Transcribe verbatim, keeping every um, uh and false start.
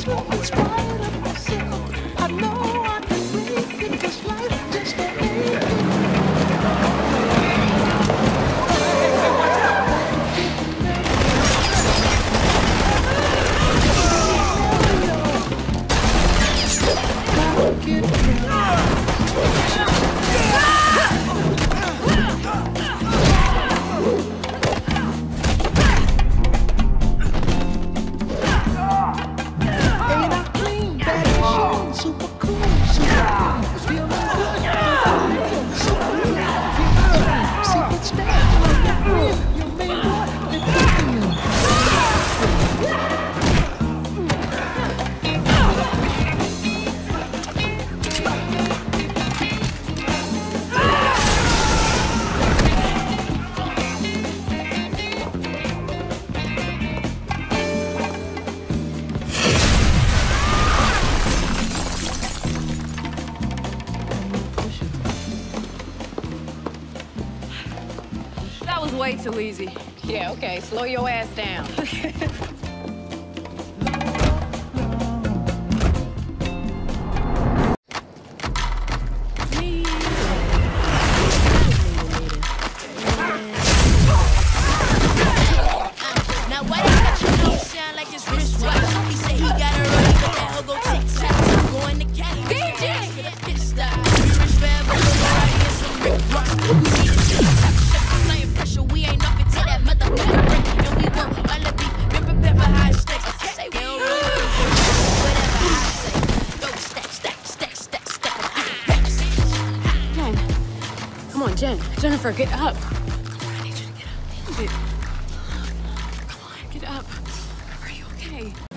Way too easy. Yeah, okay. Slow your ass down. Now why they got your nose shine like it's wristwatch? He said he got a rollie, but that hoe go tick-tock. Going to Cali. D J! Pit stop. We rich forever, we'll go out and get some Rick Ross. We need a tick-tock. Applying pressure, we ain't nothing to that motherfucking break. And we want all the beef, been prepared for high stakes. Say we don't roll with whatever I say. Go stack, stack, stack, stack, stack. Jen. Come on, Jen. Jennifer, get up. I need you to get up. Come on, get up. Are you okay?